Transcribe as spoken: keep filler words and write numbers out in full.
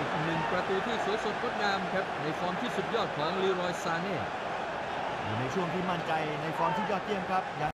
หนึ่งประตูที่สวยสดงดงามครับในฟอร์มที่สุดยอดของลีรอยซาเน่อยู่ในช่วงที่มั่นใจในฟอร์มที่ยอดเยี่ยมครับ